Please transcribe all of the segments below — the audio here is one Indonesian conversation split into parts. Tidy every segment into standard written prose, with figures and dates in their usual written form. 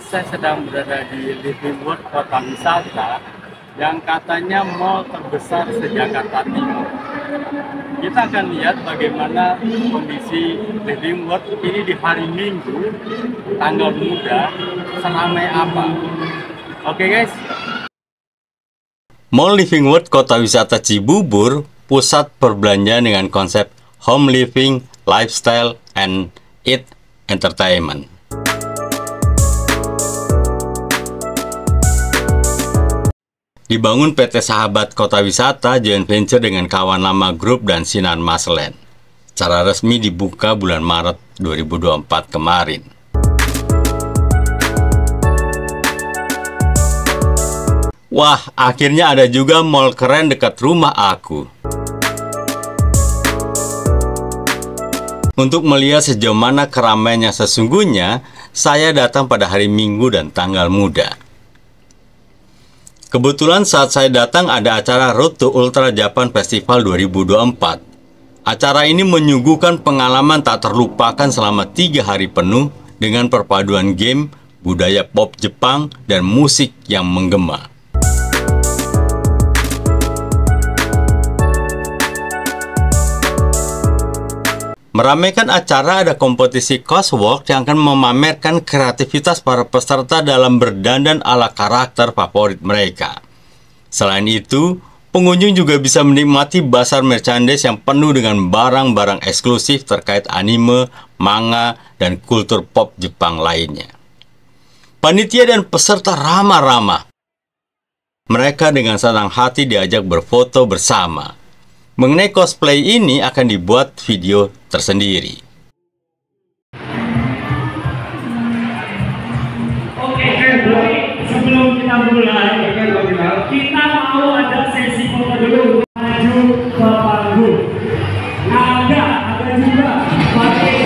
saya sedang berada di Living World Kota Wisata yang katanya mall terbesar se-Jakarta Timur. Kita akan lihat bagaimana kondisi Living World ini di hari Minggu, tanggal muda, seramai apa. Oke guys. Mall Living World Kota Wisata Cibubur, pusat perbelanjaan dengan konsep home living, lifestyle, and entertainment. Dibangun PT Sahabat Kota Wisata joint venture dengan kawan lama grup dan Sinar Masland. Secara resmi dibuka bulan Maret 2024 kemarin. Wah, akhirnya ada juga mall keren dekat rumah aku. Untuk melihat sejauh mana keramaiannya sesungguhnya, saya datang pada hari Minggu dan tanggal muda. Kebetulan saat saya datang ada acara Road to Ultra Japan Festival 2024. Acara ini menyuguhkan pengalaman tak terlupakan selama 3 hari penuh dengan perpaduan game, budaya pop Jepang, dan musik yang menggema. Meramaikan acara ada kompetisi coswalk yang akan memamerkan kreativitas para peserta dalam berdandan ala karakter favorit mereka. Selain itu, pengunjung juga bisa menikmati bazar merchandise yang penuh dengan barang-barang eksklusif terkait anime, manga, dan kultur pop Jepang lainnya. Panitia dan peserta ramah-ramah. Mereka dengan senang hati diajak berfoto bersama. Mengenai cosplay ini akan dibuat video tersendiri. Oke, sebelum kita mulai, kita mau ada sesi foto dulu. Maju ke panggung. Ada juga pakai.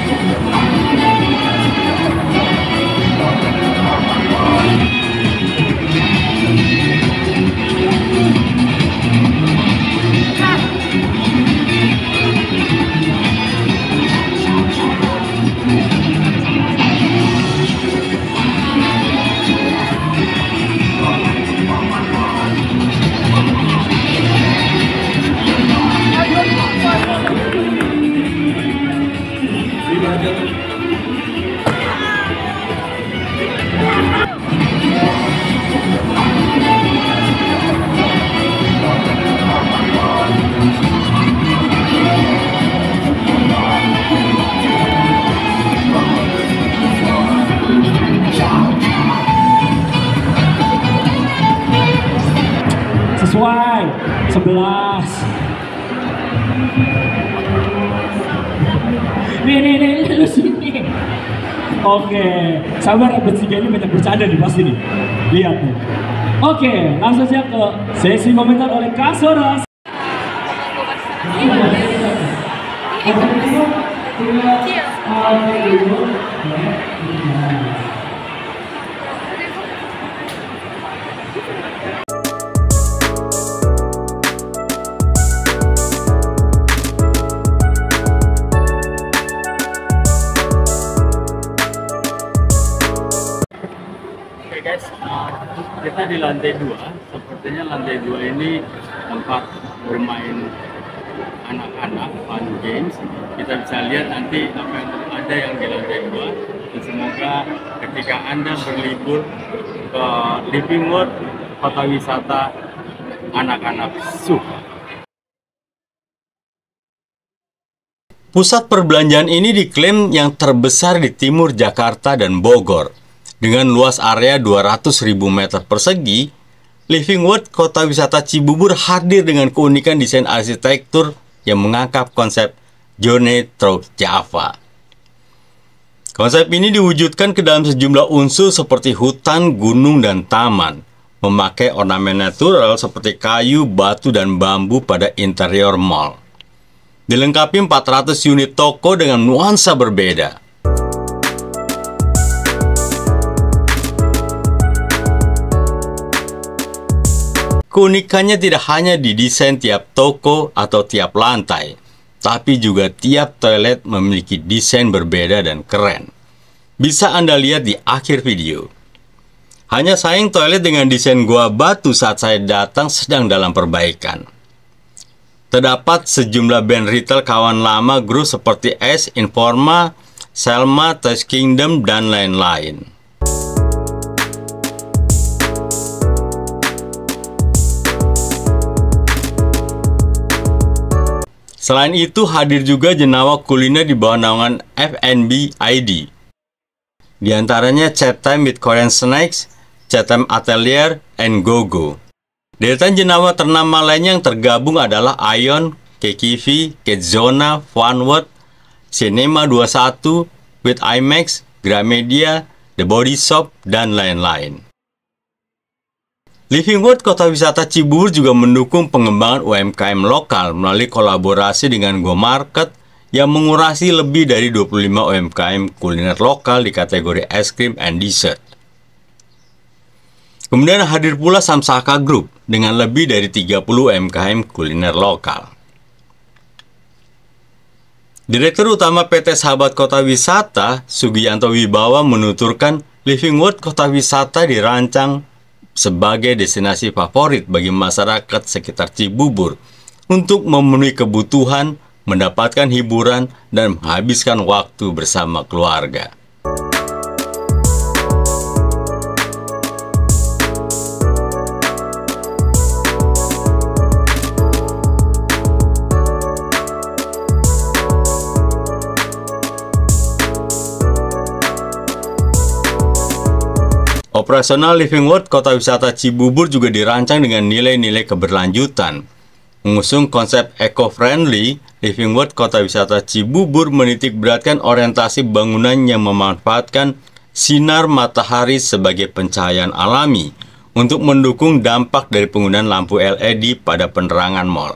Sesuai 11. Nih lu sini. Oke, sabar, bertiga ini banyak bercanda nih pasti nih. Lihat nih. Oke, langsung saja ke sesi komentar oleh Kak Soras. Guys, kita di lantai 2. Sepertinya lantai 2 ini tempat bermain anak-anak, fun games. Kita bisa lihat nanti apa yang ada yang di lantai 2. Dan semoga ketika Anda berlibur ke Living World Kota Wisata, anak-anak suka. Pusat perbelanjaan ini diklaim yang terbesar di timur Jakarta dan Bogor. Dengan luas area 200.000 meter persegi, Living World Kota Wisata Cibubur hadir dengan keunikan desain arsitektur yang mengangkat konsep Journey Through Java. Konsep ini diwujudkan ke dalam sejumlah unsur seperti hutan, gunung, dan taman, memakai ornamen natural seperti kayu, batu, dan bambu pada interior mall. Dilengkapi 400 unit toko dengan nuansa berbeda. Keunikannya tidak hanya di desain tiap toko atau tiap lantai, tapi juga tiap toilet memiliki desain berbeda dan keren. Bisa Anda lihat di akhir video. Hanya sayang toilet dengan desain gua batu saat saya datang sedang dalam perbaikan. Terdapat sejumlah band retail kawan lama grup seperti Ace, Informa, Selma, Toys Kingdom, dan lain-lain. Selain itu, hadir juga jenama kuliner di bawah naungan F&B ID. Di antaranya Chat Time with Korean Snacks, Chat Time Atelier, and GoGo. Deretan jenama ternama lainnya yang tergabung adalah Ion, KKV, Kidzona, Funworld, Cinema 21, with IMAX, Gramedia, The Body Shop, dan lain-lain. Living World Kota Wisata Cibubur juga mendukung pengembangan UMKM lokal melalui kolaborasi dengan Go Market yang mengurasi lebih dari 25 UMKM kuliner lokal di kategori es krim and dessert. Kemudian hadir pula Samsaka Group dengan lebih dari 30 UMKM kuliner lokal. Direktur Utama PT Sahabat Kota Wisata, Sugiyanto Wibawa, menuturkan Living World Kota Wisata dirancang sebagai destinasi favorit bagi masyarakat sekitar Cibubur untuk memenuhi kebutuhan, mendapatkan hiburan, dan menghabiskan waktu bersama keluarga. Operasional Living World Kota Wisata Cibubur juga dirancang dengan nilai-nilai keberlanjutan. Mengusung konsep eco-friendly, Living World Kota Wisata Cibubur menitik beratkan orientasi bangunan yang memanfaatkan sinar matahari sebagai pencahayaan alami untuk mendukung dampak dari penggunaan lampu LED pada penerangan mal.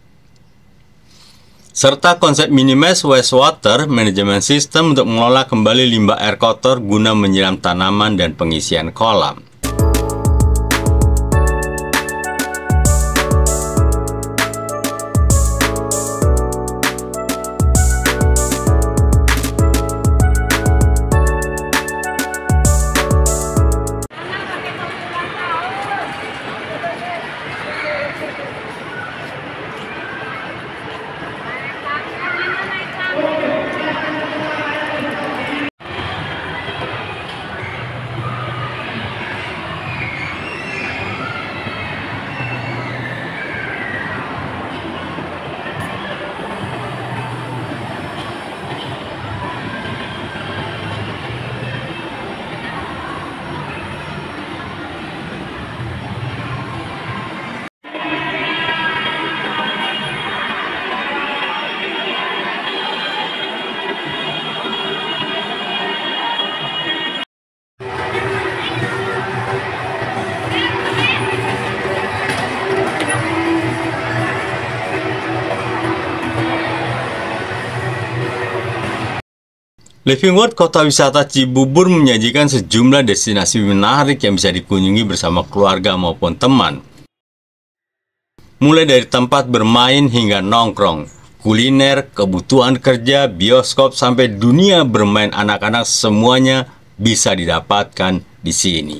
Serta konsep minimize wastewater management system untuk mengelola kembali limbah air kotor guna menyiram tanaman dan pengisian kolam. Living World Kota Wisata Cibubur menyajikan sejumlah destinasi menarik yang bisa dikunjungi bersama keluarga maupun teman. Mulai dari tempat bermain hingga nongkrong, kuliner, kebutuhan kerja, bioskop, sampai dunia bermain anak-anak, semuanya bisa didapatkan di sini.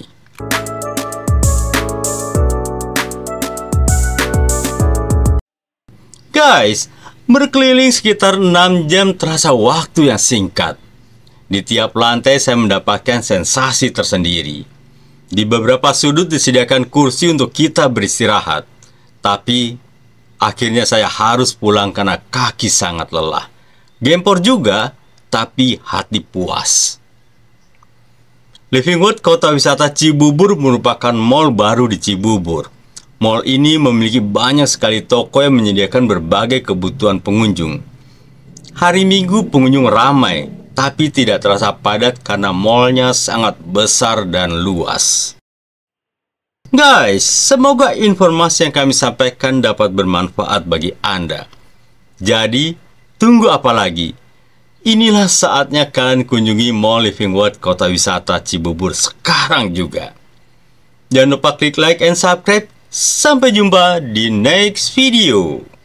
Guys, berkeliling sekitar 6 jam terasa waktu yang singkat. Di tiap lantai saya mendapatkan sensasi tersendiri. Di beberapa sudut disediakan kursi untuk kita beristirahat. Tapi akhirnya saya harus pulang karena kaki sangat lelah. Gempor juga, tapi hati puas. Living World Kota Wisata Cibubur merupakan mal baru di Cibubur. Mal ini memiliki banyak sekali toko yang menyediakan berbagai kebutuhan pengunjung. Hari Minggu pengunjung ramai, tapi tidak terasa padat karena malnya sangat besar dan luas. Guys, semoga informasi yang kami sampaikan dapat bermanfaat bagi Anda. Jadi, tunggu apa lagi? Inilah saatnya kalian kunjungi Mall Living World Kota Wisata Cibubur sekarang juga. Jangan lupa klik like and subscribe. Sampai jumpa di next video.